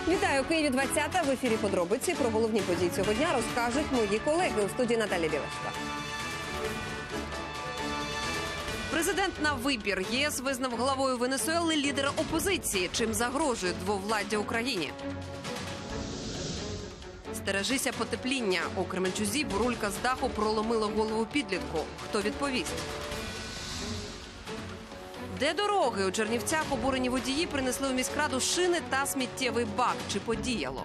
Вітаю, у Києві 20-та. В ефірі подробиці про головні події цього дня розкажуть мої колеги. У студії Наталія Білашко. Президент на вибір. ЄС визнав главою Венесуели лідера опозиції. Чим загрожує двовладдя Україні? Стережися потепління. У Кременчузі бурулька з даху проломила голову підлітку. Хто відповість? Де дороги? У Чернівцях обурені водії принесли у міськраду шини та сміттєвий бак. Чи подіяло?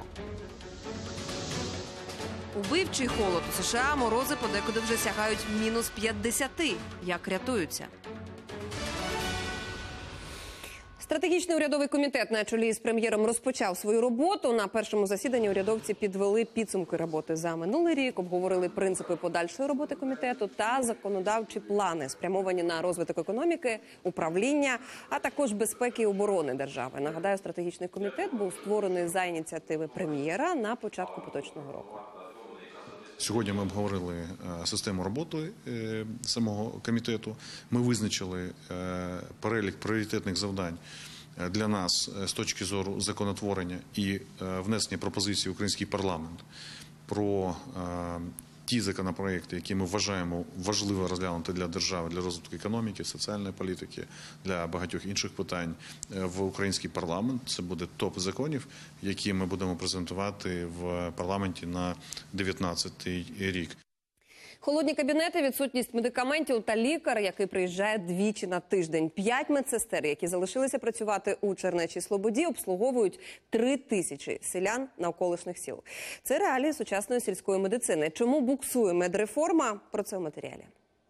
Убивчий холод у США, морози подекуди вже сягають мінус 50. Як рятуються? Стратегічний урядовий комітет на чолі з прем'єром розпочав свою роботу. На першому засіданні урядовці підвели підсумки роботи за минулий рік, обговорили принципи подальшої роботи комітету та законодавчі плани, спрямовані на розвиток економіки, управління, а також безпеки і оборони держави. Нагадаю, стратегічний комітет був створений за ініціативи прем'єра на початку поточного року. Сьогодні ми обговорили систему роботи самого комітету. Ми визначили перелік пріоритетних завдань для нас з точки зору законотворення і внесення пропозицій в український парламент про ті законопроекти, які ми вважаємо важливо розглянути для держави, для розвитку економіки, соціальної політики, для багатьох інших питань в український парламент. Це буде топ законів, які ми будемо презентувати в парламенті на 2019 рік. Холодні кабінети, відсутність медикаментів та лікар, який приїжджає двічі на тиждень. 5 медсестер, які залишилися працювати у Чернечій Слободі, обслуговують 3000 селян навколишніх сіл. Це реалії сучасної сільської медицини. Чому буксує медреформа? Про це в матеріалі.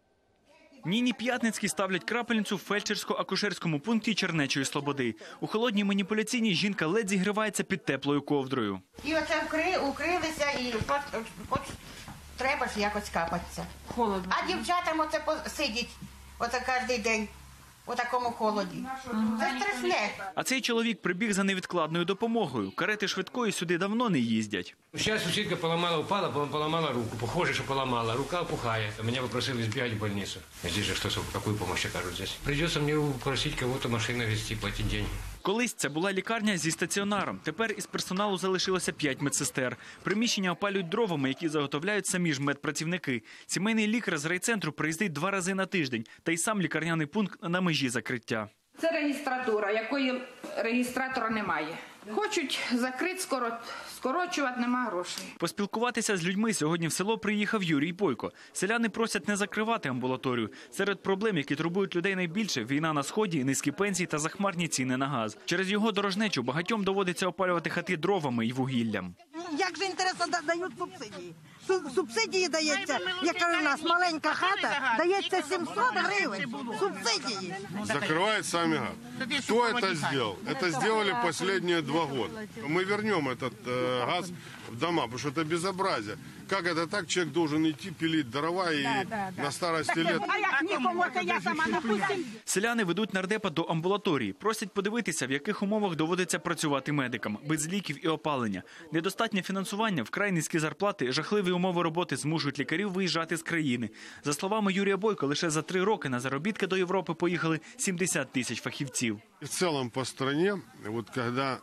Ніні П'ятницькій ставлять крапельницю в фельдшерсько-акушерському пункті Чернечої Слободи. У холодній маніпуляційній жінка ледь зігрівається під теплою ковдрою. І оце укрилися, і от треба ж якось капатися. Холодно. А дівчатам оце сидять оце кожен день у такому холоді. Це страшне. А цей чоловік прибіг за невідкладною допомогою. Карети швидкої сюди давно не їздять. Зараз сусідка поламала руку. Похоже, що поламала. Рука опухає. Мене попросили збігати в больницю. Здесь же что-то, какую помощь окажут здесь. Придется мне просить кого-то машину везти, платить деньги. Колись це була лікарня зі стаціонаром. Тепер із персоналу залишилося 5 медсестер. Приміщення опалюють дровами, які заготовляють самі ж медпрацівники. Сімейний лікар з райцентру приїздить 2 рази на тиждень. Та й сам лікарняний пункт на межі закриття. Це реєстратура, якої реєстратора немає. Хочуть закрити, скорочувати, нема грошей. Поспілкуватися з людьми сьогодні в село приїхав Юрій Бойко. Селяни просять не закривати амбулаторію. Серед проблем, які турбують людей найбільше – війна на Сході, низькі пенсії та захмарні ціни на газ. Через його дорожнечу багатьом доводиться опалювати хати дровами і вугіллям. Як же інтересно дають субсидії? Субсидії дається, яка у нас маленька хата, дається 700 гривень субсидії. Закрывает сами газ. Кто это сделал? Это сделали последние 2 года. Мы вернем этот газ в дома, потому что это безобразие. Как это так? Человек должен идти пилить дрова и на старости лет... А як нікому, це я сама не пустим. Селяни ведуть нардепа до амбулаторії. Просять подивитися, в яких умовах доводиться працювати медикам. Без ліків і опалення. Недостатнє фінансування, вкрай низькі зарплати, жахливі умови роботи змушують лікарів виїжджати з країни. За словами Юрія Бойко, лише за 3 роки на заробітки до Європи поїхали 70 тисяч фахівців. В целом по стране, вот когда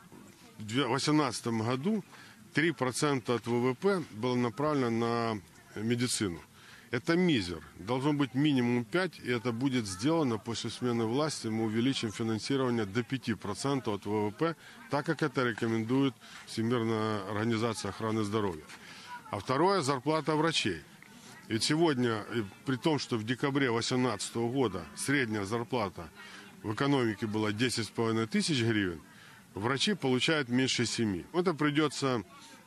в 2018 году 3% от ВВП было направлено на медицину. Это мизер. Должно быть минимум 5, и это будет сделано после смены власти. Мы увеличим финансирование до 5% от ВВП, так как это рекомендует Всемирная организация охраны здоровья. А второе – зарплата врачей. Ведь сегодня, при том, что в декабре 2018 года средняя зарплата в экономике была 10,5 тысяч гривен, врачи получают меньше 7. Это придется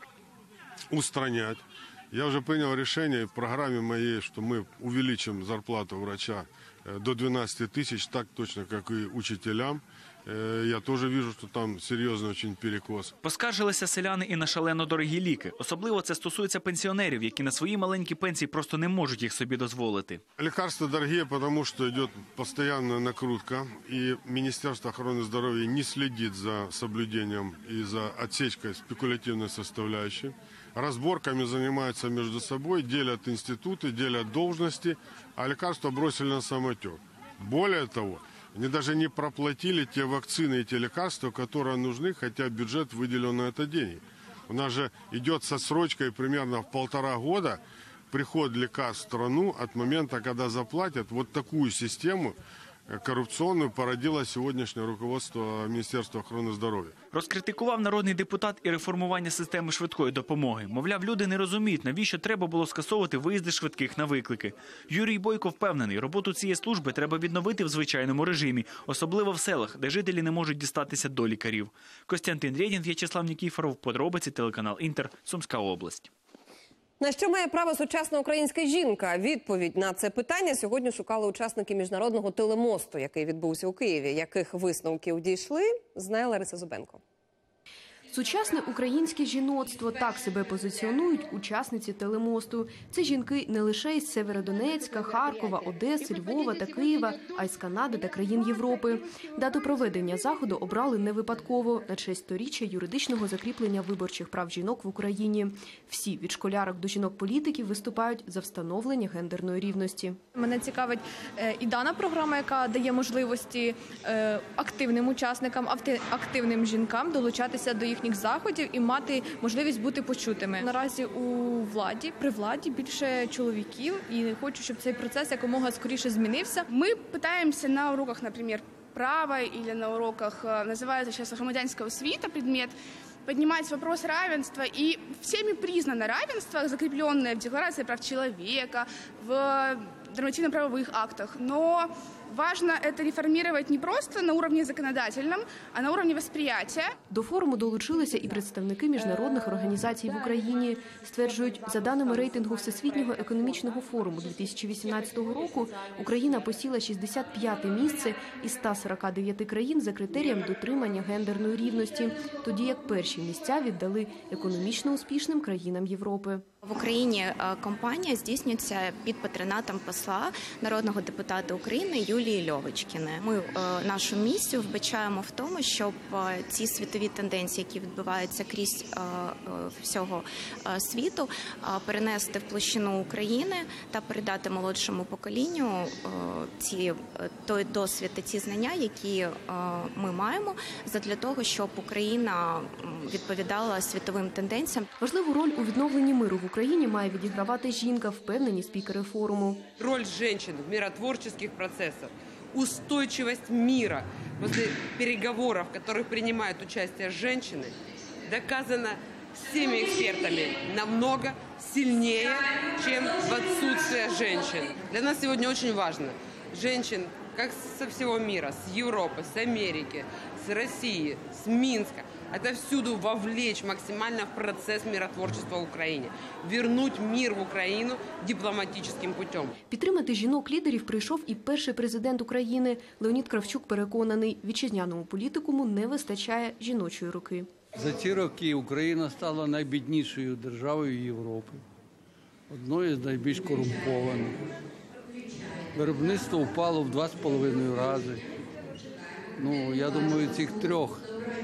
устранять. Я уже принял решение в программе моей, что мы увеличим зарплату врача до 12 тысяч, так точно, как и учителям. Я теж бачу, що там серйозний дуже перекос. Поскаржилися селяни і на шалено дорогі ліки. Особливо це стосується пенсіонерів, які на свої маленькі пенсії просто не можуть їх собі дозволити. Лекарства дорогі, тому що йде постійна накрутка, і Міністерство охорони здоров'я не слідить за соблюденням і за відсічкою спекулятивної составляющей. Разборками занимаются между собой, делят институты, делят должности, а лекарства бросили на самотек. Более того, Они даже не проплатили те вакцины и те лекарства, которые нужны, хотя бюджет выделен на это деньги. У нас же идет со срочкой примерно в 1,5 года приход лекарств в страну от момента, когда заплатят. Вот такую систему корупційну породило сьогоднішнє руководство Міністерства охорони здоров'я. Розкритикував народний депутат і реформування системи швидкої допомоги. Мовляв, люди не розуміють, навіщо треба було скасовувати виїзди швидких на виклики. Юрій Бойко впевнений, роботу цієї служби треба відновити в звичайному режимі, особливо в селах, де жителі не можуть дістатися до лікарів. Костянтин Рєдін, В'ячеслав Нікіфоров, подробиці, телеканал «Інтер», Сумська область. На що має право сучасна українська жінка? Відповідь на це питання сьогодні шукали учасники міжнародного телемосту, який відбувся у Києві. Яких висновків дійшли, знає Лариса Зубенко. Сучасне українське жіноцтво – так себе позиціонують учасниці телемосту. Це жінки не лише із Северодонецька, Харкова, Одеси, Львова та Києва, а й з Канади та країн Європи. Дату проведення заходу обрали не випадково – на честь 100-річчя юридичного закріплення виборчих прав жінок в Україні. Всі, від школярок до жінок-політиків, виступають за встановлення гендерної рівності. Мене цікавить і дана програма, яка дає можливості активним учасникам, активним жінкам долучатися до їхніх заходів і мати можливість бути почутими. Наразі при владі більше чоловіків, і хочу, щоб цей процес якомога скоріше змінився. Мы пытаемся на уроках, например, права или на уроках, называется сейчас громадянская освіта предмет, поднимать вопрос равенства. И всеми признано равенство, закрепленное в Декларации прав человека, в нормативно-правовых актах. Но важно это реформировать не просто на уровне законодательном, а на уровне восприятия. До форуму долучилися і представники міжнародних організацій в Україні. Стверджують, за даними рейтингу Всесвітнього економічного форуму 2018 року, Україна посіла 65-те місце із 149 країн за критерієм дотримання гендерної рівності, тоді як перші місця віддали економічно успішним країнам Європи. В Україні кампанія здійснюється під патронатом посла, народного депутата України Юлії Льовочкіної. Ми нашу місію вбачаємо в тому, щоб ці світові тенденції, які відбуваються крізь всього світу, перенести в площину України та передати молодшому поколінню той досвід та ті знання, які ми маємо, задля того, щоб Україна відповідала світовим тенденціям. Важливу роль у відновленні миру в Україні має відігравати жінка, впевнені спікери форуму. Роль женщин в миротворческих процессах, устойчивость мира после переговоров, в которых принимают участие женщины, доказана всеми экспертами намного сильнее, чем в отсутствие женщин. Для нас сегодня очень важно женщин как со всего мира, с Европы, с Америки, с России, с Минска. Это всюду вовлечь максимально в процесс миротворчества в Украине. Вернуть мир в Украину дипломатическим путем. Підтримати жінок-лідерів прийшов і перший президент України. Леонід Кравчук переконаний, вітчизняному політикуму не вистачає жіночої руки. За ці роки Україна стала найбіднішою державою Європи. Одною з найбільш корумпованих. Виробництво впало в 2,5 рази. Я думаю, цих трьох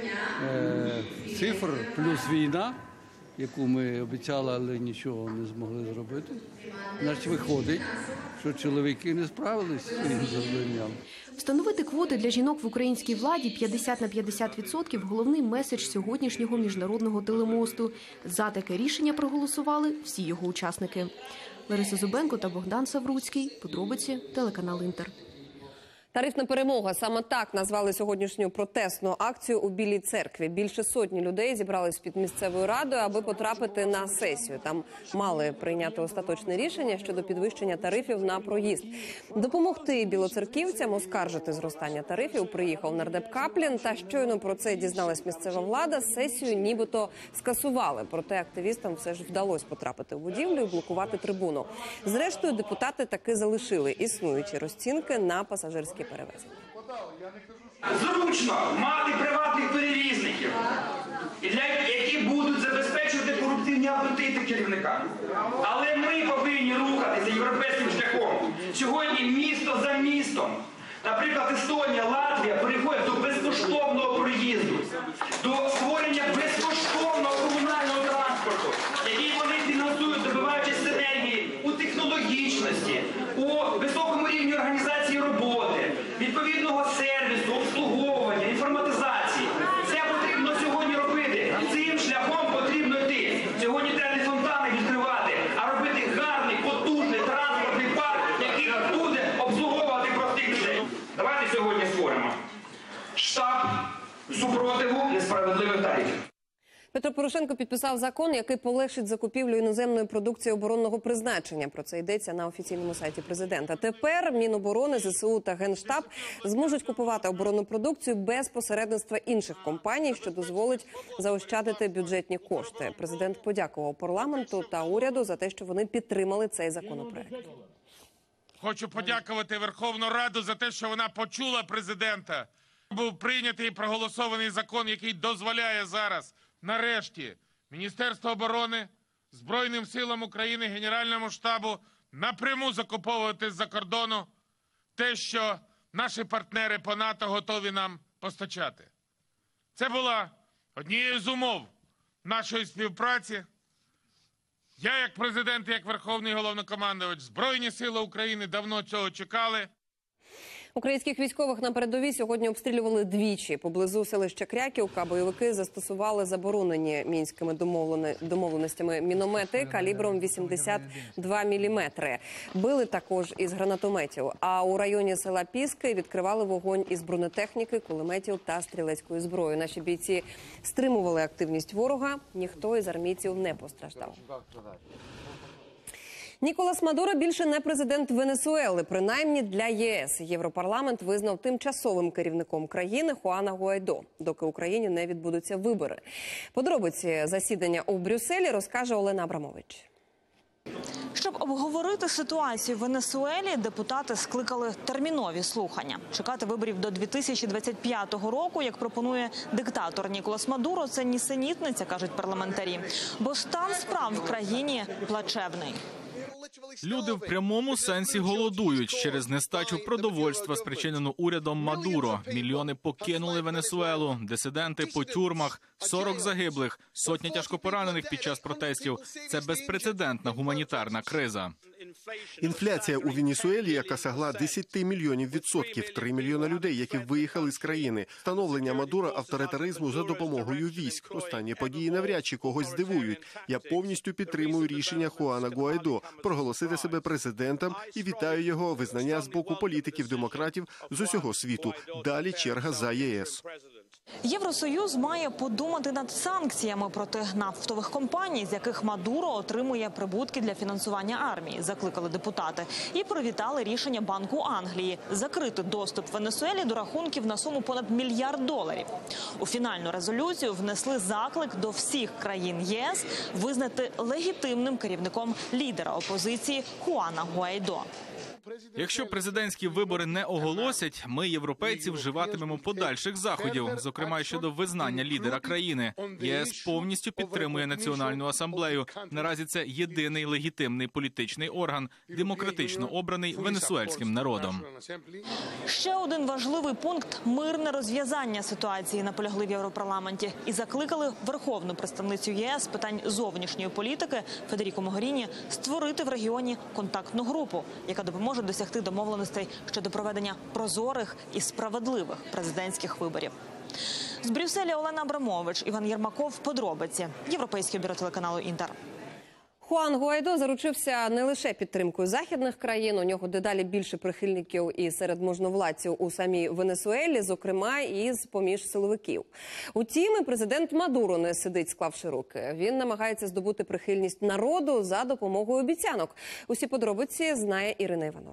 цифр плюс війна, яку ми обіцяли, але нічого не змогли зробити. Значить, виходить, що чоловіки не справилися з цим завданням. Встановити квоти для жінок в українській владі 50 на 50% – головний меседж сьогоднішнього міжнародного телемосту. За таке рішення проголосували всі його учасники. Лариса Зубенко та Богдан Савруцький. Подробиці, телеканал «Інтер». Тарифна перемога. Саме так назвали сьогоднішню протестну акцію у Білій церкві. Більше сотні людей зібрались під місцевою радою, аби потрапити на сесію. Там мали прийняти остаточне рішення щодо підвищення тарифів на проїзд. Допомогти білоцерківцям оскаржити зростання тарифів приїхав нардеп Каплін. Та щойно про це дізналась місцева влада, сесію нібито скасували. Проте активістам все ж вдалося потрапити в будівлю і блокувати трибуну. Зрештою, депутати таки залишили існуючі розцінки на пасажирські перевезення. Зручно мати приватних перевізників, які будуть забезпечувати корупційні апетити керівника. Але ми повинні рухатися європейським шляхом. Сьогодні місто за містом, наприклад, Естонія, Латвія переходять до безкоштовного проїзду, до створення безкоштовного комунального транспорту, який вони фінансують, добиваючись синергії у технологічності, у високому рівні організації роботи, відповідного супротиву несправедливих тарифів. Петро Порошенко підписав закон, який полегшить закупівлю іноземної продукції оборонного призначення. Про це йдеться на офіційному сайті президента. Тепер Міноборони, ЗСУ та Генштаб зможуть купувати оборонну продукцію без посередництва інших компаній, що дозволить заощадити бюджетні кошти. Президент подякував парламенту та уряду за те, що вони підтримали цей законопроект. Хочу подякувати Верховну Раду за те, що вона почула президента. Був прийнятий і проголосований закон, який дозволяє зараз нарешті Міністерство оборони, Збройним силам України, Генеральному штабу напряму закуповувати з-за кордону те, що наші партнери по НАТО готові нам постачати. Це була однією з умов нашої співпраці. Я як президент, як Верховний Головнокомандувач, Збройні сили України давно цього чекали. Українських військових на передовій сьогодні обстрілювали двічі. Поблизу селища Кряківка бойовики застосували заборонені мінськими домовленостями міномети калібром 82 міліметри. Били також із гранатометів. А у районі села Піски відкривали вогонь із бронетехніки, кулеметів та стрілецької зброї. Наші бійці стримували активність ворога. Ніхто із армійців не постраждав. Ніколас Мадуро більше не президент Венесуели, принаймні для ЄС. Європарламент визнав тимчасовим керівником країни Хуана Гуайдо, доки в Україні не відбудуться вибори. Подробиці засідання у Брюсселі розкаже Олена Абрамович. Щоб обговорити ситуацію в Венесуелі, депутати скликали термінові слухання. Чекати виборів до 2025 року, як пропонує диктатор Ніколас Мадуро, це нісенітниця, кажуть парламентарі. Бо стан справ в країні плачевний. Люди в прямому сенсі голодують через нестачу продовольства, спричинену урядом Мадуро. Мільйони покинули Венесуелу, дисиденти по тюрмах, 40 загиблих, сотні тяжкопоранених під час протестів. Це безпрецедентна гуманітарна криза. Інфляція у Венесуелі, яка сягла 10 мільйонів відсотків, 3 мільйона людей, які виїхали з країни. Встановлення Мадуро авторитаризму за допомогою військ. Останні події навряд чи когось здивують. Я повністю підтримую рішення Хуана Гуайдо проголосити себе президентом і вітаю його визнання з боку політиків-демократів з усього світу. Далі черга за ЄС. Євросоюз має подумати над санкціями проти нафтових компаній, з яких Мадуро отримує прибутки для фінансування армії, закликали депутати. І привітали рішення Банку Англії закрити доступ Венесуелі до рахунків на суму понад $1 мільярд. У фінальну резолюцію внесли заклик до всіх країн ЄС визнати легітимним керівником лідера опозиції Хуана Гуайдо. Якщо президентські вибори не оголосять, ми, європейці, вживатимемо подальших заходів, зокрема щодо визнання лідера країни. ЄС повністю підтримує Національну асамблею. Наразі це єдиний легітимний політичний орган, демократично обраний венесуельським народом. Ще один важливий пункт – мирне розв'язання ситуації, наполягли в Європарламенті. І закликали верховну представницю ЄС з питань зовнішньої політики Федеріку Могеріні створити в регіоні контактну групу, яка допоможе досягти домовленостей щодо проведення прозорих і справедливих президентських виборів. З Брюсселя Олена Абрамович, Іван Єрмаков. Подробиці. Європейське бюро телеканалу «Інтер». Хуан Гуайдо заручився не лише підтримкою західних країн, у нього дедалі більше прихильників і серед можновладців у самій Венесуелі, зокрема і з-поміж силовиків. Утім, і президент Мадуро не сидить, склавши руки. Він намагається здобути прихильність народу за допомогою обіцянок. Усі подробиці знає Ірина Іванова.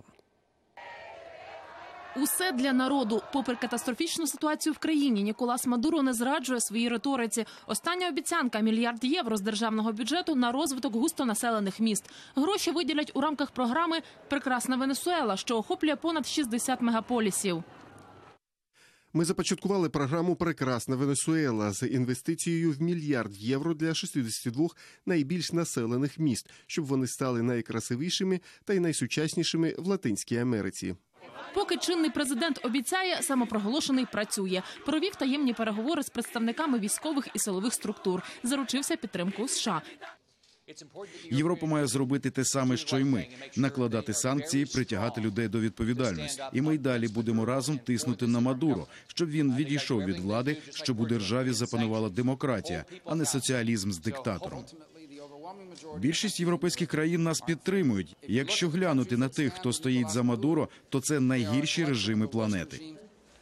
Усе для народу. Попри катастрофічну ситуацію в країні, Ніколас Мадуро не зраджує своїй риториці. Остання обіцянка – $1 мільярд з державного бюджету на розвиток густонаселених міст. Гроші виділять у рамках програми «Прекрасна Венесуела», що охоплює понад 60 мегаполісів. Ми започаткували програму «Прекрасна Венесуела» з інвестицією в $1 мільярд для 62 найбільш населених міст, щоб вони стали найкрасивішими та й найсучаснішими в Латинській Америці. Поки чинний президент обіцяє, самопроголошений працює. Провів таємні переговори з представниками військових і силових структур. Заручився підтримкою США. Європа має зробити те саме, що й ми – накладати санкції, притягати людей до відповідальності. І ми й далі будемо разом тиснути на Мадуро, щоб він відійшов від влади, щоб у державі запанувала демократія, а не соціалізм з диктатором. Більшість європейських країн нас підтримують. Якщо глянути на тих, хто стоїть за Мадуро, то це найгірші режими планети.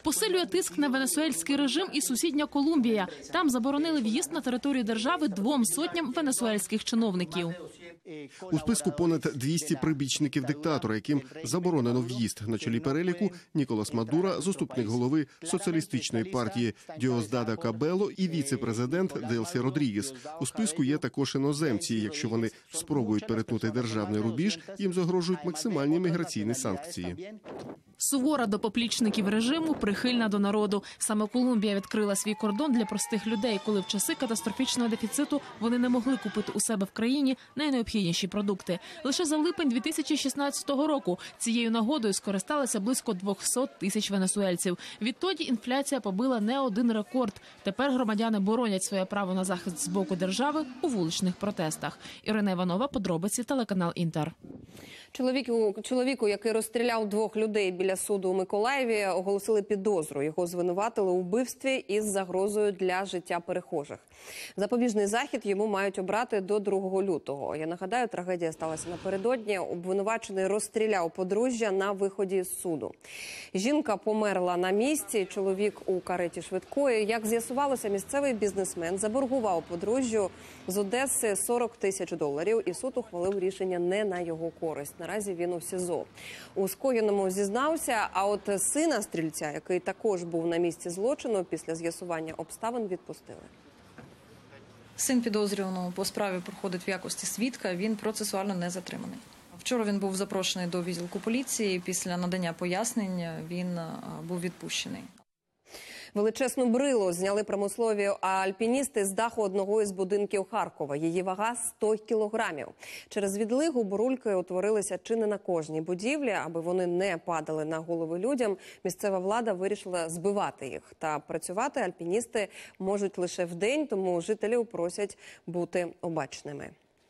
Посилює тиск на венесуельський режим і сусідня Колумбія. Там заборонили в'їзд на територію держави 200 венесуельських чиновників. У списку понад 200 прибічників диктатора, яким заборонено в'їзд. На чолі переліку Ніколас Мадуро, заступник голови соціалістичної партії Діосдадо Кабело і віце-президент Делсі Родрігес. У списку є також іноземці. Якщо вони спробують перетнути державний рубіж, їм загрожують максимальні міграційні санкції. Сувора до поплічників режиму, прихильна до народу. Саме Колумбія відкрила свій кордон для простих людей, коли в часи катастрофічного дефіциту вони не могли купити у себе в країні найнеобхідніші продукти. Лише за липень 2016 року цією нагодою скористалися близько 200 тисяч венесуельців. Відтоді інфляція побила не один рекорд. Тепер громадяни боронять своє право на захист з боку держави у вуличних протестах. Ірина Іванова, подробиці, телеканал Інтер. Чоловіку, який розстріляв 2 людей біля суду у Миколаєві, оголосили підозру. Його звинуватили у вбивстві із загрозою для життя перехожих. Запобіжний захід йому мають обрати до 2 лютого. Я нагадаю, трагедія сталася напередодні. Обвинувачений розстріляв подружжя на виході з суду. Жінка померла на місці, чоловік у кареті швидкої. Як з'ясувалося, місцевий бізнесмен заборгував подружжю з Одеси $40 тисяч, і суд ухвалив рішення не на його користь. Наразі він у СІЗО. У скоєному зізнався, а от сина стрільця, який також був на місці злочину, після з'ясування обставин відпустили. Син підозрюваного по справі проходить в якості свідка, він процесуально не затриманий. Вчора він був запрошений до відділку поліції, після надання пояснень він був відпущений. Величезну брилу зняли промислові альпіністи з даху одного із будинків Харкова. Її вага – 100 кілограмів. Через відлигу бурульки утворилися чи не на кожній будівлі. Аби вони не падали на голови людям, місцева влада вирішила збивати їх. Та працювати альпіністи можуть лише вдень, тому жителів просять бути обачними.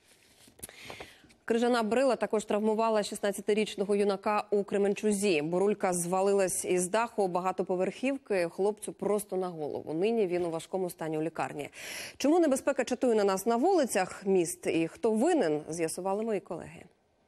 Крижана брила також травмувала 16-річного юнака у Кременчузі. Бурулька звалилась із даху багатоповерхівки хлопцю просто на голову. Нині він у важкому стані у лікарні. Чому небезпека чатує на нас на вулицях міст і хто винен, з'ясували мої колеги.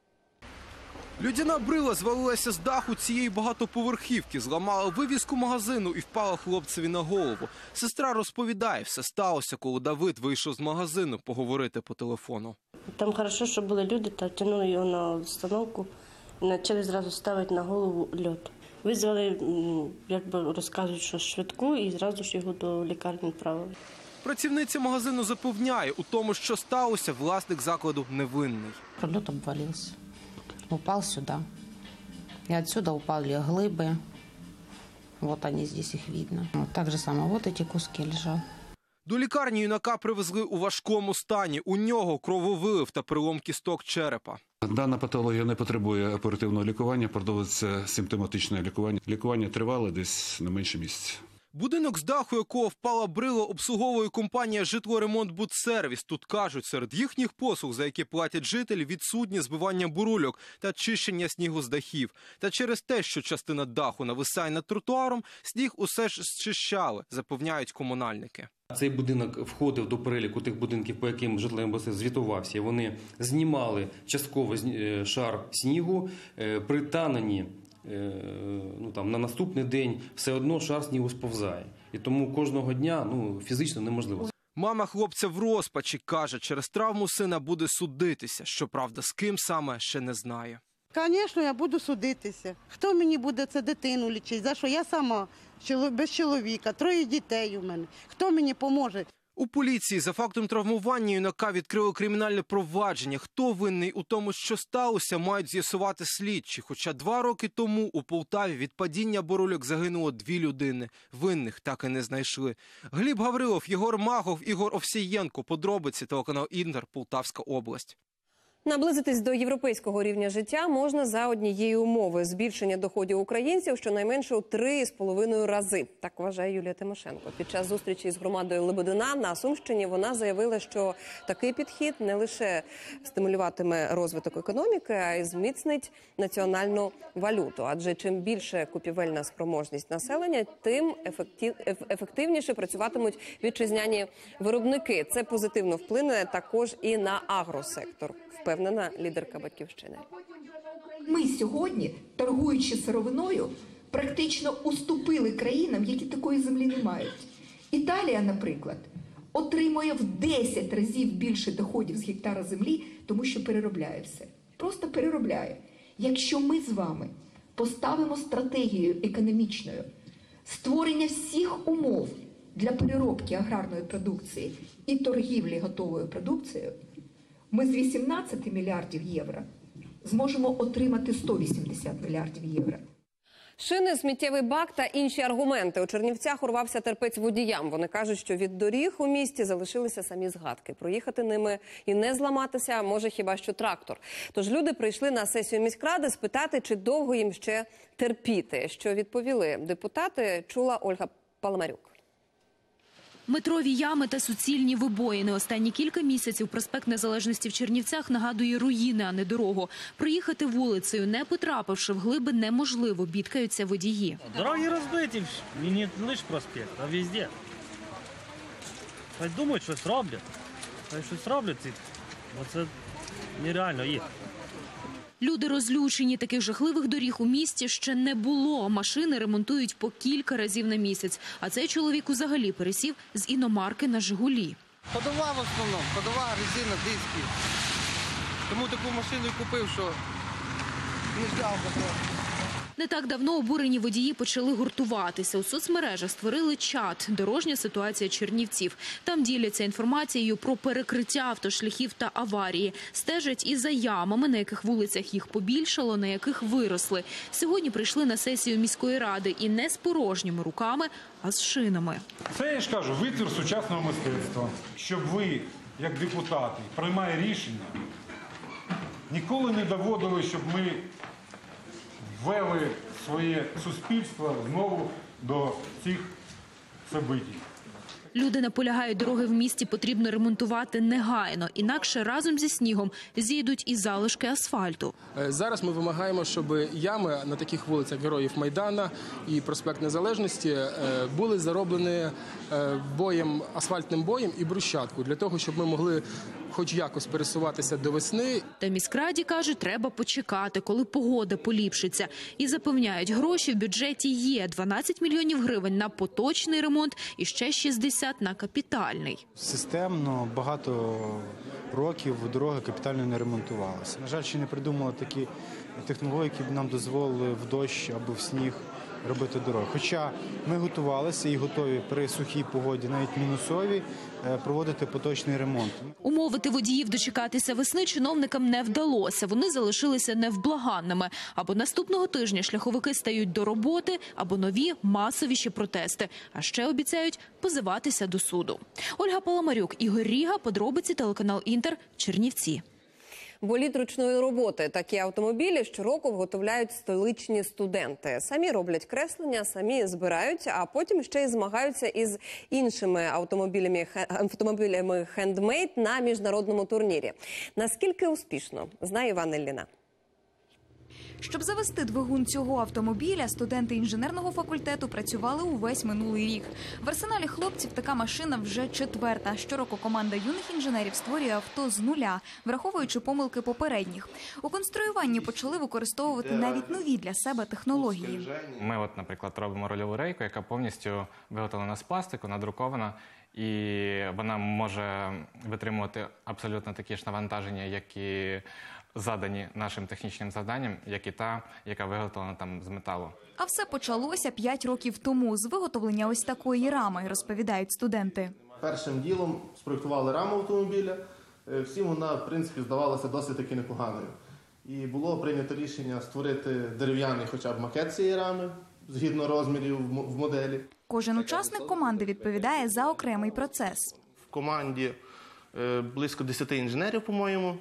Людяна брила звалилася з даху цієї багатоповерхівки, зламала вивіску магазину і впала хлопцеві на голову. Сестра розповідає, все сталося, коли Давид вийшов з магазину поговорити по телефону. Там хорошо, що були люди, та тягнули його на установку і почали зразу ставити на голову льод. Визвали, якби розказують, що швидку, і зразу ж його до лікарні відправили. Працівниця магазину запевняє, у тому, що сталося, власник закладу невинний. Лед обвалился, упал сюда. И отсюда упали глыбы. Вот они здесь, их видно. Вот так же самое, вот эти куски лежат. До лікарні юнака привезли у важкому стані. У нього крововилив та перелом кісток черепа. Дана патологія не потребує оперативного лікування, продовжується симптоматичне лікування. Лікування тривало десь не менше місяця. Будинок, з даху якого впала брила, обслуговує компанія «Житлоремонтбудсервіс». Тут кажуть, серед їхніх послуг, за які платять жителі, відсутні збивання бурульок та чищення снігу з дахів. Та через те, що частина даху нависає над тротуаром, сніг усе ж зчищали, запевняють комунальники. Цей будинок входив до переліку тих будинків, по яким Житлоремонтбудсервіс звітувався. Вони знімали частково шар снігу, при таненні на наступний день все одно шар снігу сповзає. І тому кожного дня фізично неможливо. Мама хлопця в розпачі, каже, через травму сина буде судитися. Щоправда, з ким саме, ще не знає. Звісно, я буду судитися. Хто мені буде це дитину лічити? За що? Я сама, без чоловіка, 3 дітей у мене. Хто мені поможе? У поліції за фактом травмування юнака відкрили кримінальне провадження. Хто винний у тому, що сталося, мають з'ясувати слідчі. Хоча 2 роки тому у Полтаві від падіння бурульок загинуло 2 людини. Винних так і не знайшли. Гліб Гаврилов, Єгор Махов, Ігор Овсієнко. Подробиці, телеканал Інтер, Полтавська область. Наблизитись до європейського рівня життя можна за однієї умови – збільшення доходів українців щонайменше у 3,5 рази. Так вважає Юлія Тимошенко. Під час зустрічі з громадою Лебедина на Сумщині вона заявила, що такий підхід не лише стимулюватиме розвиток економіки, а й зміцнить національну валюту. Адже чим більше купівельна спроможність населення, тим ефективніше працюватимуть вітчизняні виробники. Це позитивно вплине також і на агросектор, впевнена лідерка «Батьківщини». Ми сьогодні, торгуючи сировиною, практично уступили країнам, які такої землі не мають. Італія, наприклад, отримує в 10 разів більше доходів з гектара землі, тому що переробляє все. Просто переробляє. Якщо ми з вами поставимо стратегію економічною створення всіх умов для переробки аграрної продукції і торгівлі готовою продукцією, ми з 18 мільярдів євро зможемо отримати 180 мільярдів євро. Шини, сміттєвий бак та інші аргументи. У Чернівцях урвався терпець водіям. Вони кажуть, що від доріг у місті залишилися самі згадки. Проїхати ними і не зламатися може хіба що трактор. Тож люди прийшли на сесію міськради спитати, чи довго їм ще терпіти. Що відповіли депутати, чула Ольга Паламарюк. Метрові ями та суцільні вибоїни. Останні кілька місяців проспект Незалежності в Чернівцях нагадує руїни, а не дорогу. Проїхати вулицею, не потрапивши в глиби, неможливо, бідкаються водії. Дороги розбиті, і не лише проспект, а везде. Хай думають, щось роблять. Хай щось роблять, бо це нереально їхати. Люди розлючені. Таких жахливих доріг у місті ще не було. Машини ремонтують по кілька разів на місяць. А цей чоловік взагалі пересів з іномарки на «Жигулі». Ходова в основному, ходова, резина, диски. Тому таку машину і купив, що не жалко просто. Не так давно обурені водії почали гуртуватися. У соцмережах створили чат «Дорожня ситуація Чернівців». Там діляться інформацією про перекриття автошляхів та аварії. Стежать і за ямами, на яких вулицях їх побільшало, на яких виросли. Сьогодні прийшли на сесію міської ради і не з порожніми руками, а з шинами. Це, я ж кажу, витвір сучасного мистецтва. Щоб ви, як депутати, приймає рішення, ніколи не доводили, щоб ми ввели своє суспільство знову до цих событий. Люди наполягають, дороги в місті потрібно ремонтувати негайно, інакше разом зі снігом зійдуть і залишки асфальту. Зараз ми вимагаємо, щоб ями на таких вулицях Героїв Майдана і проспект Незалежності були зароблені асфальтним боєм і брусчаткою, для того, щоб ми могли хоч якось пересуватися до весни. Та міськраді, кажуть, треба почекати, коли погода поліпшиться. І запевняють, гроші в бюджеті є. 12 мільйонів гривень на поточний ремонт і ще 60 на капітальний. Системно багато років дороги капітально не ремонтувалися. На жаль, ще не придумали такі технології, які б нам дозволили в дощ або в сніг робити дороги. Хоча ми готувалися і готові при сухій погоді, навіть мінусовій, проводити поточний ремонт. Умовити водіїв дочекатися весни чиновникам не вдалося. Вони залишилися невблаганними. Або наступного тижня шляховики стають до роботи, або нові масовіші протести. А ще обіцяють позиватися до суду. Ольга Паламарюк, Ігор Ріга, подробиці, телеканал «Інтер», Чернівці. Болід ручної роботи. Такі автомобілі щороку виготовляють столичні студенти. Самі роблять креслення, самі збирають, а потім ще й змагаються із іншими автомобілями хендмейд на міжнародному турнірі. Наскільки успішно, знає Іван Ілліна. Щоб завести двигун цього автомобіля, студенти інженерного факультету працювали увесь минулий рік. В арсеналі хлопців така машина вже 4-та. Щороку команда юних інженерів створює авто з нуля, враховуючи помилки попередніх. У конструюванні почали використовувати навіть нові для себе технології. Ми, наприклад, робимо рольову рейку, яка повністю виготовлена з пластику, надрукована. І вона може витримувати абсолютно такі ж навантаження, які задані нашим технічним завданням, як і та, яка виготовлена там з металу. А все почалося 5 років тому з виготовлення ось такої рами, розповідають студенти. Першим ділом спроєктували раму автомобіля. Всім вона, в принципі, здавалася досить таки непоганою. І було прийнято рішення створити дерев'яний хоча б макет цієї рами, згідно розмірів в моделі. Кожен учасник команди відповідає за окремий процес. В команді близько 10 інженерів, по-моєму.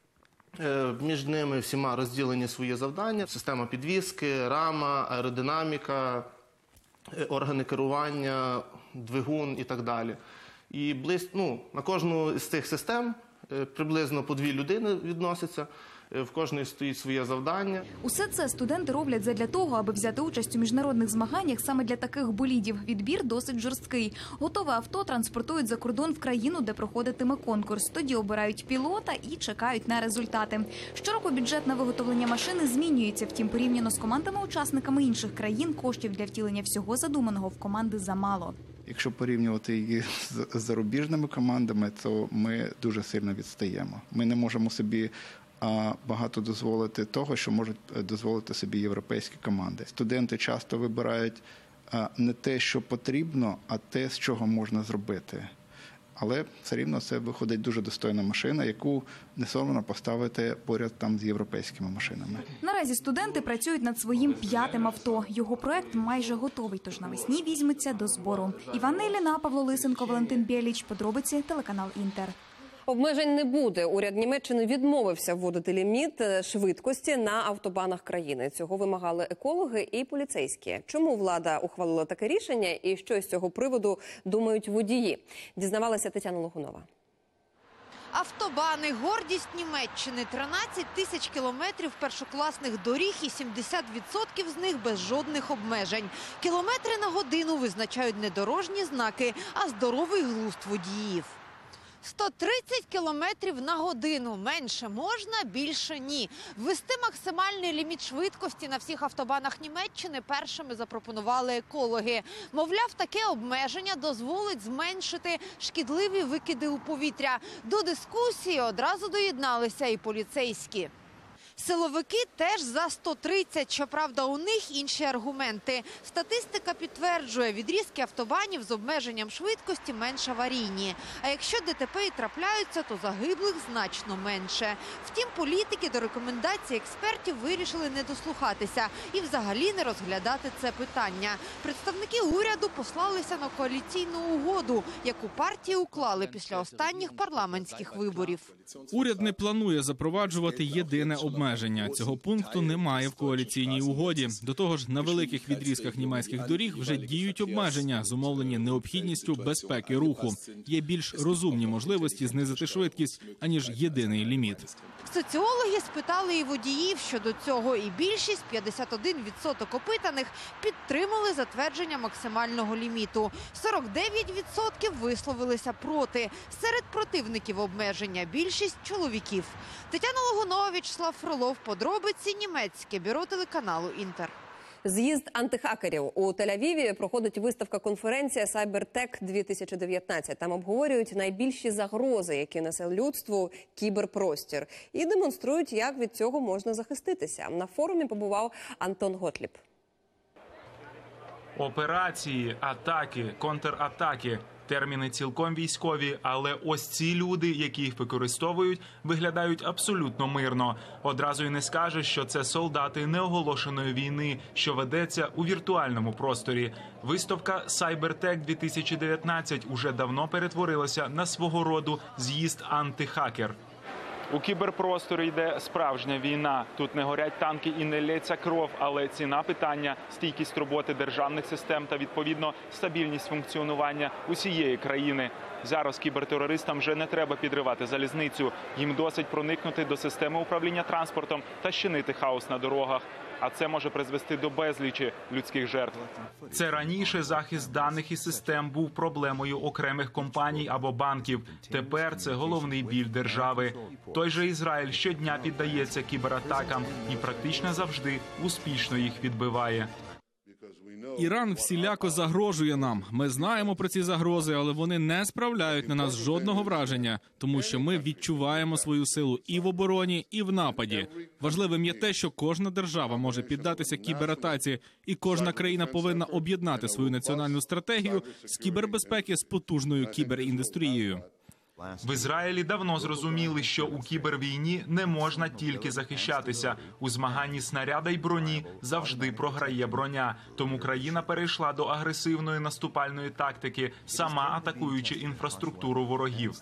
Між ними всіма розділені свої завдання. Система підвіски, рама, аеродинаміка, органи керування, двигун і так далі. І на кожну з цих систем приблизно по 2 людини відносяться. В кожної стоїть своє завдання. Усе це студенти роблять задля того, аби взяти участь у міжнародних змаганнях саме для таких болідів. Відбір досить жорсткий. Готове авто транспортують за кордон в країну, де проходитиме конкурс. Тоді обирають пілота і чекають на результати. Щороку бюджет на виготовлення машини змінюється. Втім, порівняно з командами-учасниками інших країн, коштів для втілення всього задуманого в команди замало. Якщо порівнювати її з зарубіжними командами, то ми дуже сильно відстаємо. Ми не можемо собі багато дозволити того, що можуть дозволити собі європейські команди. Студенти часто вибирають не те, що потрібно, а те, з чого можна зробити. Але все рівно це виходить дуже достойна машина, яку не соромно поставити поряд там з європейськими машинами. Наразі студенти працюють над своїм 5-м авто. Його проект майже готовий, тож навесні візьметься до збору. Іванна Ілліна, Павло Лисенко, Валентин Біліч. Подробиці, телеканал «Інтер». Обмежень не буде. Уряд Німеччини відмовився вводити ліміт швидкості на автобанах країни. Цього вимагали екологи і поліцейські. Чому влада ухвалила таке рішення і що з цього приводу думають водії? Дізнавалася Тетяна Логунова. Автобани – гордість Німеччини. 13 тисяч кілометрів першокласних доріг і 70% з них без жодних обмежень. Кілометри на годину визначають не дорожні знаки, а здоровий глузд водіїв. 130 кілометрів на годину. Менше можна, більше ні. Ввести максимальний ліміт швидкості на всіх автобанах Німеччини першими запропонували екологи. Мовляв, таке обмеження дозволить зменшити шкідливі викиди у повітря. До дискусії одразу доєдналися і поліцейські. Силовики теж за 130, щоправда, у них інші аргументи. Статистика підтверджує, відрізки автобанів з обмеженням швидкості менш аварійні. А якщо ДТП і трапляються, то загиблих значно менше. Втім, політики до рекомендацій експертів вирішили не дослухатися і взагалі не розглядати це питання. Представники уряду послалися на коаліційну угоду, яку партії уклали після останніх парламентських виборів. Уряд не планує запроваджувати єдине обмеження. Цього пункту немає в коаліційній угоді. До того ж, на великих відрізках німецьких доріг вже діють обмеження, зумовлені необхідністю безпеки руху. Є більш розумні можливості знизити швидкість, аніж єдиний ліміт. Соціологи спитали і водіїв щодо цього, і більшість, 51% опитаних, підтримали затвердження максимального ліміту. 49% висловилися проти. Серед противників обмеження більшість чоловіків. Тетяна Логунова, Вячеслав Фролов. Подробиці, німецьке бюро телеканалу «Інтер». З'їзд антихакерів. У Тель-Авіві проходить виставка-конференція «Cybertech-2019». Там обговорюють найбільші загрози, які несе людству кіберпростір. І демонструють, як від цього можна захиститися. На форумі побував Антон Готліб. Операції, атаки, контратаки. Терміни цілком військові, але ось ці люди, які їх використовують, виглядають абсолютно мирно. Одразу й не скажеш, що це солдати неоголошеної війни, що ведеться у віртуальному просторі. Виставка «Cybertech-2019» уже давно перетворилася на свого роду з'їзд антихакер. У кіберпросторі йде справжня війна. Тут не горять танки і не лється кров, але ціна питання – стійкість роботи державних систем та, відповідно, стабільність функціонування усієї країни. Зараз кібертерористам вже не треба підривати залізницю. Їм досить проникнути до системи управління транспортом та щинити хаос на дорогах. А це може призвести до безлічі людських жертв. Це раніше захист даних і систем був проблемою окремих компаній або банків. Тепер це головний біль держави. Той же Ізраїль щодня піддається кібератакам і практично завжди успішно їх відбиває. Іран всіляко загрожує нам. Ми знаємо про ці загрози, але вони не справляють на нас жодного враження, тому що ми відчуваємо свою силу і в обороні, і в нападі. Важливим є те, що кожна держава може піддатися кібератаці, і кожна країна повинна об'єднати свою національну стратегію з кібербезпеки з потужною кіберіндустрією. В Ізраїлі давно зрозуміли, що у кібервійні не можна тільки захищатися. У змаганні снаряда й броні завжди програє броня. Тому країна перейшла до агресивної наступальної тактики, сама атакуючи інфраструктуру ворогів.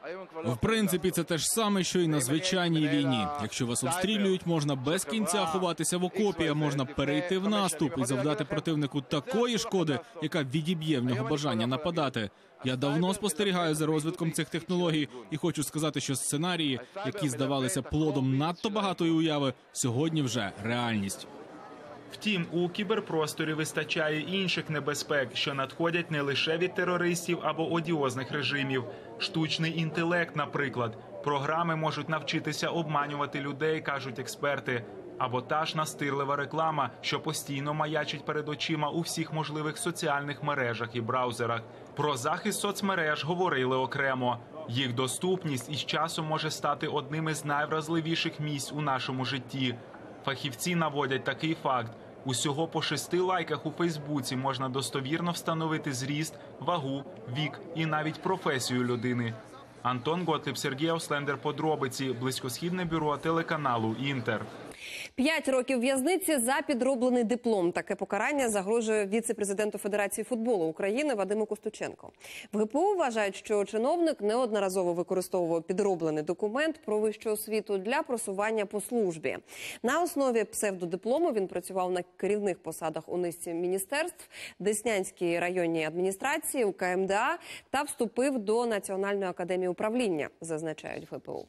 В принципі, це те ж саме, що й на звичайній війні. Якщо вас обстрілюють, можна без кінця ховатися в окопі, а можна перейти в наступ і завдати противнику такої шкоди, яка відіб'є в нього бажання нападати. Я давно спостерігаю за розвитком цих технологій і хочу сказати, що сценарії, які здавалися плодом надто багатої уяви, сьогодні вже реальність. Втім, у кіберпросторі вистачає інших небезпек, що надходять не лише від терористів або одіозних режимів. Штучний інтелект, наприклад. Програми можуть навчитися обманювати людей, кажуть експерти. Або та ж настирлива реклама, що постійно маячить перед очима у всіх можливих соціальних мережах і браузерах. Про захист соцмереж говорили окремо. Їх доступність із часом може стати одним із найвразливіших місць у нашому житті. Фахівці наводять такий факт. Усього по 6 лайках у Фейсбуці можна достовірно встановити зріст, вагу, вік і навіть професію людини. Антон Готлиб, Сергій Ауслендер, подробиці. Близькосхідне бюро телеканалу «Інтер». 5 років в'язниці за підроблений диплом. Таке покарання загрожує віце-президенту Федерації футболу України Вадиму Костюченку. В ГПУ вважають, що чиновник неодноразово використовував підроблений документ про вищу освіту для просування по службі. На основі псевдодиплому він працював на керівних посадах у низці міністерств, Деснянській районній адміністрації, у КМДА та вступив до Національної академії управління, зазначають в ГПУ.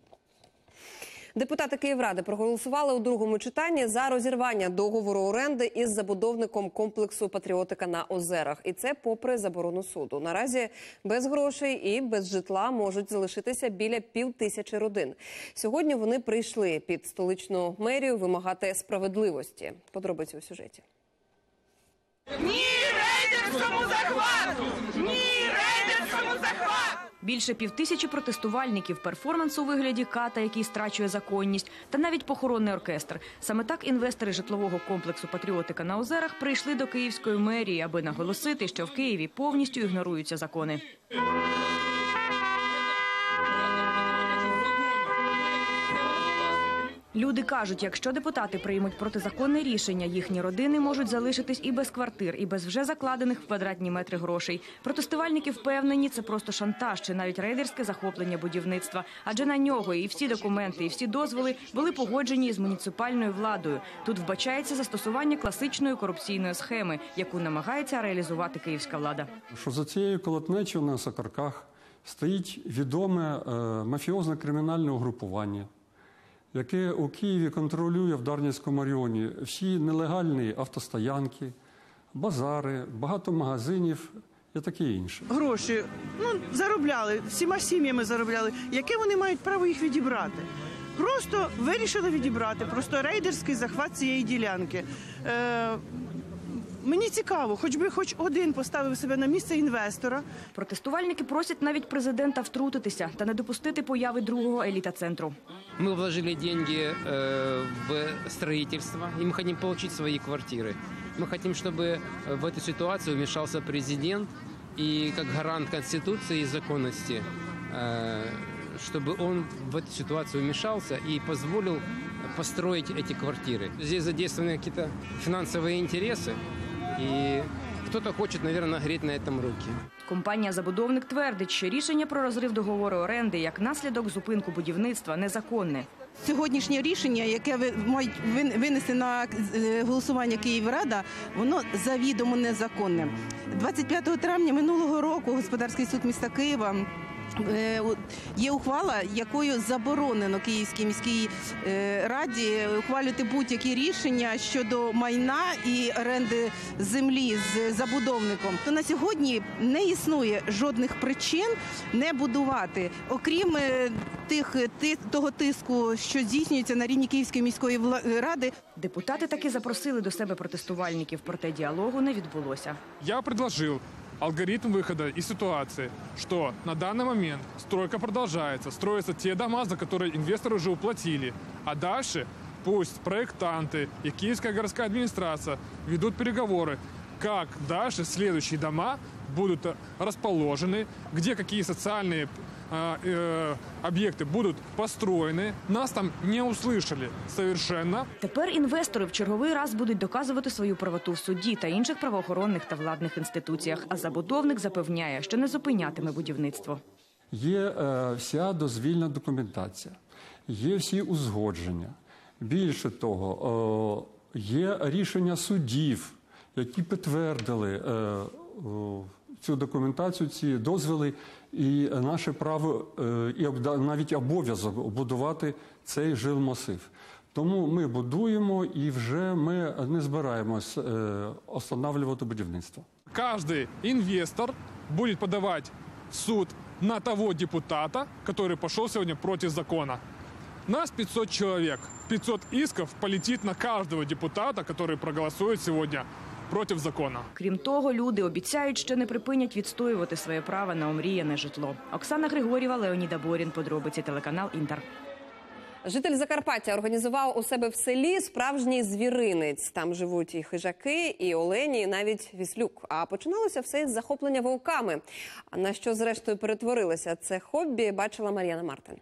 Депутати Київради проголосували у другому читанні за розірвання договору оренди із забудовником комплексу «Патріотика» на Озерах. І це попри заборону суду. Наразі без грошей і без житла можуть залишитися біля 5000 родин. Сьогодні вони прийшли під столичну мерію вимагати справедливості. Подробиці у сюжеті. Ні рейдерському захвату! Ні рейдерському захвату! Більше 5000 протестувальників, перформанс у вигляді ката, який страчує законність, та навіть похоронний оркестр. Саме так інвестори житлового комплексу «Патріотика» на Озерах прийшли до Київської мерії, аби наголосити, що в Києві повністю ігноруються закони. Люди кажуть, якщо депутати приймуть протизаконне рішення, їхні родини можуть залишитись і без квартир, і без вже закладених в квадратні метри грошей. Протестувальники впевнені, це просто шантаж чи навіть рейдерське захоплення будівництва. Адже на нього і всі документи, і всі дозволи були погоджені з муніципальною владою. Тут вбачається застосування класичної корупційної схеми, яку намагається реалізувати київська влада. Що за цією колотнечою на Сокарках стоїть відоме мафіозне кримінальне угрупування, яке у Києві контролює в Дарницькому районі всі нелегальні автостоянки, базари, багато магазинів і таке інше. Гроші заробляли, всіма сім'ями заробляли. Яке вони мають право їх відібрати? Просто вирішили відібрати, просто рейдерський захват цієї ділянки. Мені цікаво, хоч один поставив себе на місце інвестора. Протестувальники просять навіть президента втрутитися та не допустити появи другого еліта-центру. Ми вложили гроші в будівництво і ми хочемо отримати свої квартири. Ми хочемо, щоб в цю ситуацію вмішався президент і як гарант Конституції і законності, чтобы он в эту ситуацию вмешался и позволил построить эти квартиры. Здесь задействованы какие-то финансовые интересы, и кто-то хочет, наверное, нагреть на этом руки. Компанія-забудовник твердить, що рішення про розрив договору оренди як наслідок зупинку будівництва незаконне. Сьогоднішнє рішення, яке мають винести на голосування Київрада, воно завідомо незаконне. 25 травня минулого року Господарський суд міста Києва є ухвала, якою заборонено Київській міській раді ухвалювати будь-які рішення щодо майна і оренди землі з забудовником. То на сьогодні не існує жодних причин не будувати, окрім того тиску, що здійснюється на рівні Київської міської ради. Депутати таки запросили до себе протестувальників, проте діалогу не відбулося. Я предложив алгоритм выхода из ситуации, что на данный момент стройка продолжается, строятся те дома, за которые инвесторы уже уплатили, а дальше пусть проектанты и Киевская городская администрация ведут переговоры, как дальше следующие дома будут расположены, где какие социальные об'єкти будуть построєні. Нас там не услышали совершенно. Тепер інвестори в черговий раз будуть доказувати свою правоту в суді та інших правоохоронних та владних інституціях. А забудовник запевняє, що не зупинятиме будівництво. Є вся дозвільна документація, є всі узгодження. Більше того, є рішення судів, які підтвердили цю документацію, ці дозволи і наше право, і навіть обов'язок будувати цей жилмасив. Тому ми будуємо і вже ми не збираємось останавливати будівництво. Каждый инвестор будет подавать в суд на того депутата, который пошел сегодня против закона. Нас 500 человек. 500 исков полетит на каждого депутата, который проголосует сегодня проти закону. Крім того, люди обіцяють, що не припинять відстоювати своє право на омріяне житло. Оксана Григорєва, Леонід Аборін. Подробиці, телеканал «Інтер». Житель Закарпаття організував у себе в селі справжній звіринець. Там живуть і хижаки, і олені, і навіть віслюк. А починалося все із захоплення вовками. А на що зрештою перетворилося це хобі, бачила Мар'яна Мартин.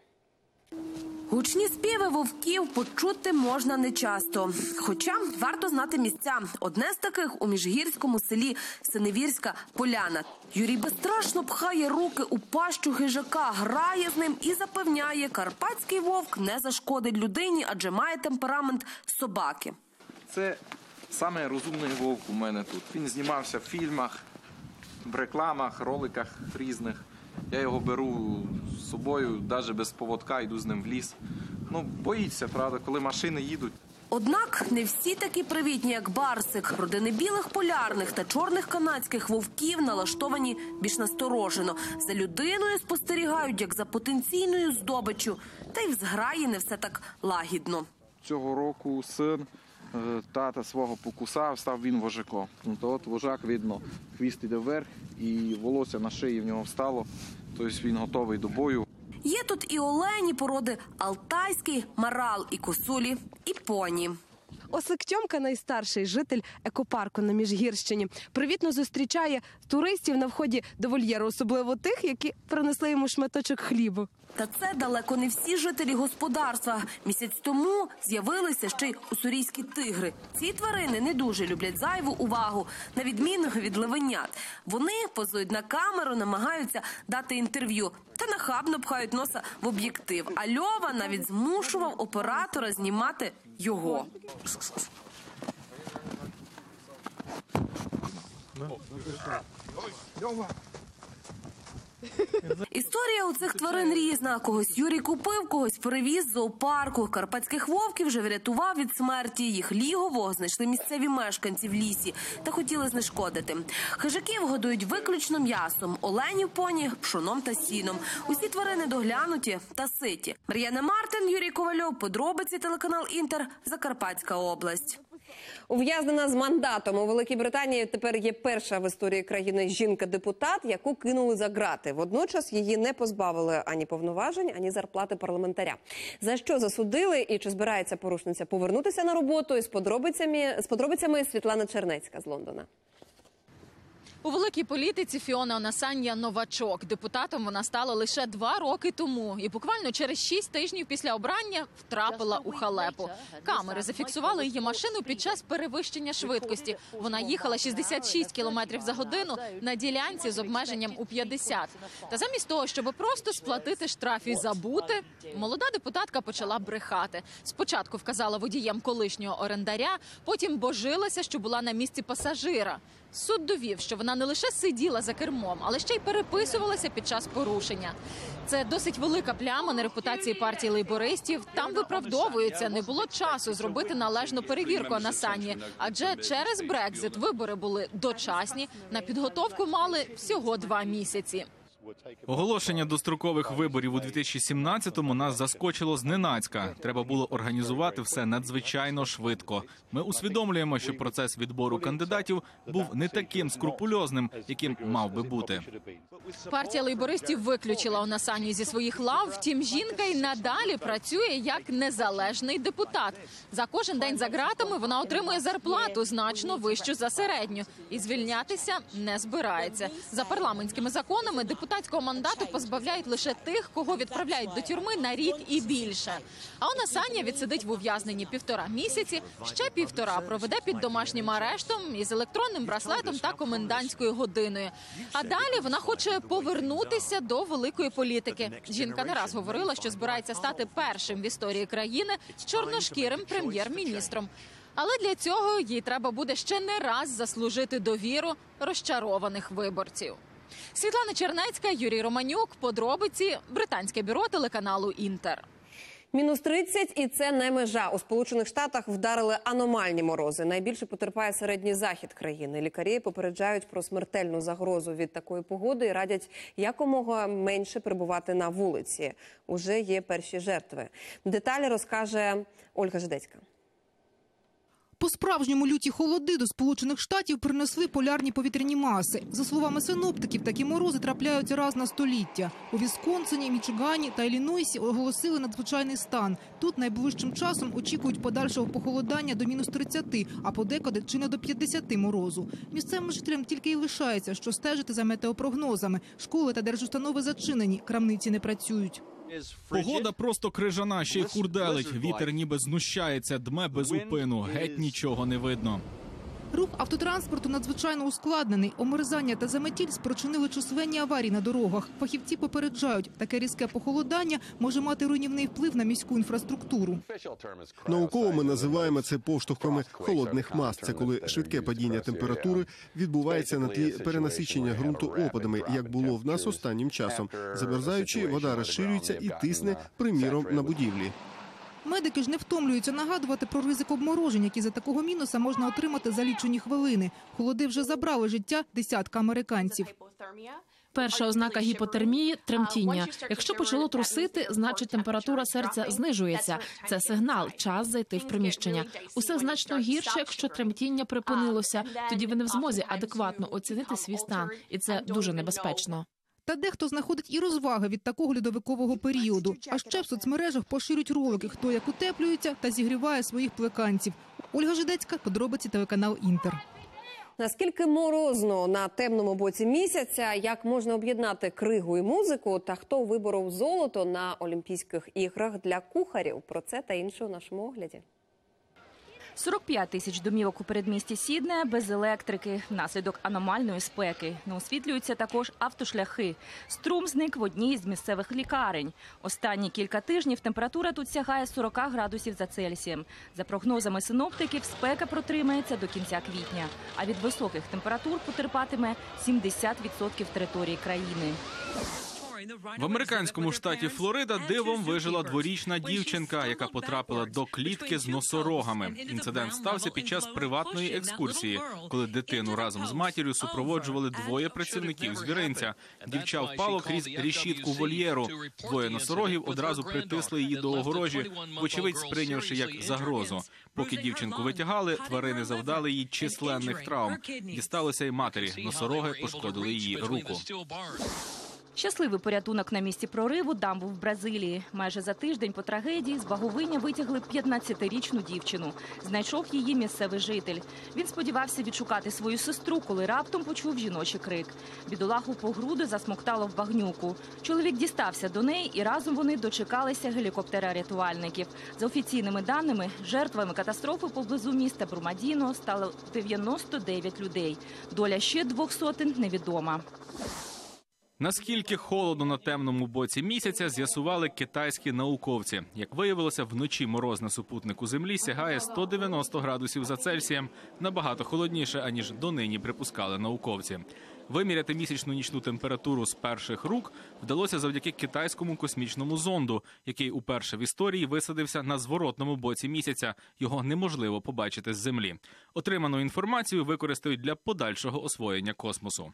Гучні співи вовків почути можна нечасто. Хоча варто знати місця. Одне з таких у міжгірському селі Синевірська Поляна. Юрій безстрашно пхає руки у пащу хижака, грає з ним і запевняє, карпатський вовк не зашкодить людині, адже має темперамент собаки. Це саме розумний вовк у мене тут. Він знімався в фільмах, в рекламах, роликах різних. Я його беру з собою, навіть без поводка, йду з ним в ліс. Боїться, правда, коли машини їдуть. Однак не всі такі привітні, як Барсик. Родини білих полярних та чорних канадських вовків налаштовані більш насторожено. За людиною спостерігають, як за потенційною здобиччю. Та й в зграї не все так лагідно. Цього року син тата свого покусав, став він вожаком. От вожак, видно, хвіст іде вверх і волосся на шиї в нього встало. Тобто він готовий до бою. Є тут і олені породи алтайський, марал, і косулі, і поні. Ослик Тьомка, найстарший житель екопарку на Міжгірщині, привітно зустрічає туристів на вході до вольєру, особливо тих, які принесли йому шматочок хлібу. Та це далеко не всі жителі господарства. Місяць тому з'явилися ще й уссурійські тигри. Ці тварини не дуже люблять зайву увагу, на відміну від левенят. Вони позують на камеру, намагаються дати інтерв'ю та нахабно пхають носа в об'єктив. А Льова навіть змушував оператора знімати його. Історія у цих тварин різна. Когось Юрій купив, когось перевіз з зоопарку. Карпатських вовків вже врятував від смерті. Їх лігово знайшли місцеві мешканці в лісі та хотіли знешкодити. Хижаків годують виключно м'ясом, оленів, поні, пшоном та сіном. Усі тварини доглянуті та ситі. Мар'яна Мартин, Юрій Ковальов. Подробиці, телеканал «Інтер», Закарпатська область. Ув'язнена з мандатом. У Великій Британії тепер є перша в історії країни жінка-депутат, яку кинули за ґрати. Водночас її не позбавили ані повноважень, ані зарплати парламентаря. За що засудили і чи збирається порушниця повернутися на роботу? З подробицями Світлана Чернецька з Лондона. У великій політиці Фіона Онасанья – новачок. Депутатом вона стала лише 2 роки тому. І буквально через 6 тижнів після обрання втрапила у халепу. Камери зафіксували її машину під час перевищення швидкості. Вона їхала 66 км за годину на ділянці з обмеженням у 50. Та замість того, щоб просто сплатити штраф і забути, молода депутатка почала брехати. Спочатку вказала водієм колишнього орендаря, потім божилася, що була на місці пасажира. Суд довів, що вона не лише сиділа за кермом, але ще й переписувалася під час порушення. Це досить велика пляма на репутації партії лейбористів. Там виправдовуються, не було часу зробити належну перевірку Онасаньї, адже через Брекзит вибори були дочасні, на підготовку мали всього 2 місяці. Оголошення дострокових виборів у 2017-му нас заскочило зненацька. Треба було організувати все надзвичайно швидко. Ми усвідомлюємо, що процес відбору кандидатів був не таким скрупульозним, яким мав би бути. Партія лейбористів виключила Онасанью зі своїх лав, втім жінка й надалі працює як незалежний депутат. За кожен день за ґратами вона отримує зарплату значно вищу за середню і звільнятися не збирається. За парламентськими законами депутатські громадського мандату позбавляють лише тих, кого відправляють до тюрми на рік і більше. А он Асанья відсидить в ув'язненні 1,5 місяці, ще 1,5 проведе під домашнім арештом із електронним браслетом та комендантською годиною. А далі вона хоче повернутися до великої політики. Жінка не раз говорила, що збирається стати першим в історії країни чорношкірим прем'єр-міністром. Але для цього їй треба буде ще не раз заслужити довіру розчарованих виборців. Світлана Чернецька, Юрій Романюк. Подробиці. Британське бюро телеканалу «Інтер». Мінус 30 – і це не межа. У Сполучених Штатах вдарили аномальні морози. Найбільше потерпає середній захід країни. Лікарі попереджають про смертельну загрозу від такої погоди і радять якомога менше перебувати на вулиці. Уже є перші жертви. Деталі розкаже Ольга Жидецька. По-справжньому люті холоди до Сполучених Штатів принесли полярні повітряні маси. За словами синоптиків, такі морози трапляються раз на століття. У Вісконсині, Мічигані та Іллінойсі оголосили надзвичайний стан. Тут найближчим часом очікують подальшого похолодання до мінус 30, а подекуди чи не до 50 морозу. Місцевим жителям тільки й лишається, що стежити за метеопрогнозами. Школи та держустанови зачинені, крамниці не працюють. Погода просто крижана, ще й хурделить. Вітер ніби знущається, дме без упину. Геть нічого не видно. Рух автотранспорту надзвичайно ускладнений. Омерзання та заметіль спричинили численні аварії на дорогах. Фахівці попереджають, таке різке похолодання може мати руйнівний вплив на міську інфраструктуру. Науково ми називаємо це поштовхами холодних мас. Це коли швидке падіння температури відбувається на тлі перенасичення ґрунту опадами, як було в нас останнім часом. Замерзаючи, вода розширюється і тисне, приміром, на будівлі. Медики ж не втомлюються нагадувати про ризик обморожень, які за такого мінуса можна отримати за лічені хвилини. Холоди вже забрали життя десятка американців. Перша ознака гіпотермії – тремтіння. Якщо почало трусити, значить температура серця знижується. Це сигнал – час зайти в приміщення. Усе значно гірше, якщо тремтіння припинилося. Тоді ви не в змозі адекватно оцінити свій стан. І це дуже небезпечно. Та дехто знаходить і розваги від такого льодовикового періоду. А ще в соцмережах поширюють ролики, хто як утеплюється та зігріває своїх плеканців. Ольга Жидецька, подробиці телеканал «Інтер». Наскільки морозно на темному боці місяця, як можна об'єднати кригу і музику, та хто виборов золото на Олімпійських іграх для кухарів? Про це та інше у нашому огляді. 45 тисяч домівок у передмісті Сіднея без електрики внаслідок аномальної спеки. Не освітлюються також автошляхи. Струм зник в одній з місцевих лікарень. Останні кілька тижнів температура тут сягає 40 градусів за Цельсієм. За прогнозами синоптиків, спека протримається до кінця квітня. А від високих температур потерпатиме 70% території країни. В американському штаті Флорида дивом вижила дворічна дівчинка, яка потрапила до клітки з носорогами. Інцидент стався під час приватної екскурсії, коли дитину разом з матір'ю супроводжували двоє працівників звіринця. Дівча впало крізь решітку вольєру. Двоє носорогів одразу притисли її до огорожі, вочевидь сприйнявши як загрозу. Поки дівчинку витягали, тварини завдали їй численних травм. Дісталося й матері. Носороги пошкодили її руку. Щасливий порятунок на місці прориву дамби в Бразилії. Майже за тиждень по трагедії з баговиння витягли 15-річну дівчину. Знайшов її місцевий житель. Він сподівався відшукати свою сестру, коли раптом почув жіночий крик. Бідолаху по груди засмоктало в багнюку. Чоловік дістався до неї і разом вони дочекалися гелікоптера рятувальників. За офіційними даними, жертвами катастрофи поблизу міста Брумадіно стало 99 людей. Доля ще 200 невідома. Наскільки холодно на темному боці місяця, з'ясували китайські науковці. Як виявилося, вночі мороз на супутнику Землі сягає 190 градусів за Цельсієм, набагато холодніше, аніж донині припускали науковці. Виміряти місячну нічну температуру з перших рук вдалося завдяки китайському космічному зонду, який уперше в історії висадився на зворотному боці місяця. Його неможливо побачити з Землі. Отриману інформацію використають для подальшого освоєння космосу.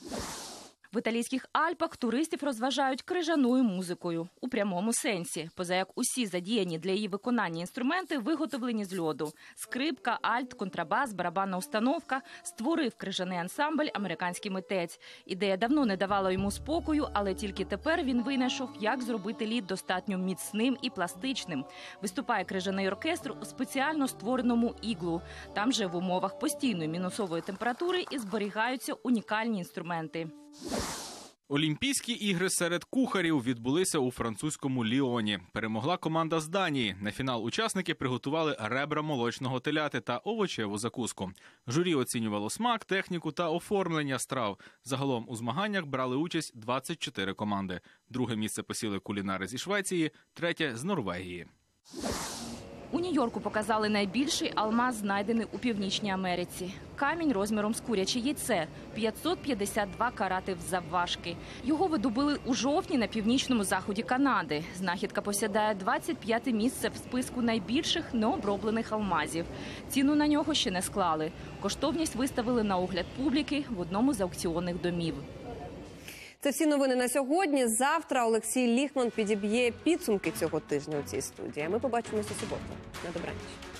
В італійських Альпах туристів розважають крижаною музикою. У прямому сенсі. Позаяк усі задіяні для її виконання інструменти виготовлені з льоду. Скрипка, альт, контрабас, барабанна установка. Створив крижаний ансамбль американський митець. Ідея давно не давала йому спокою, але тільки тепер він винайшов, як зробити лід достатньо міцним і пластичним. Виступає крижаний оркестр у спеціально створеному іглу. Там же в умовах постійної мінусової температури і зберігаються унікальні інструменти. Олімпійські ігри серед кухарів відбулися у французькому Ліоні. Перемогла команда з Данії. На фінал учасники приготували ребра молочного теляти та овочеву закуску. Журі оцінювало смак, техніку та оформлення страв. Загалом у змаганнях брали участь 24 команди. Друге місце посіли кулінари зі Швеції, третє – з Норвегії. У Нью-Йорку показали найбільший алмаз, знайдений у Північній Америці. Камінь розміром з куряче яйце – 552 карати завважки. Його видобули у жовтні на північному заході Канади. Знахідка посідає 25-те місце в списку найбільших необроблених алмазів. Ціну на нього ще не склали. Коштовність виставили на огляд публіки в одному з аукціонних домів. Це всі новини на сьогодні. Завтра Олексій Ліхман підіб'є підсумки цього тижня у цій студії. Ми побачимося у суботу. На добраніч.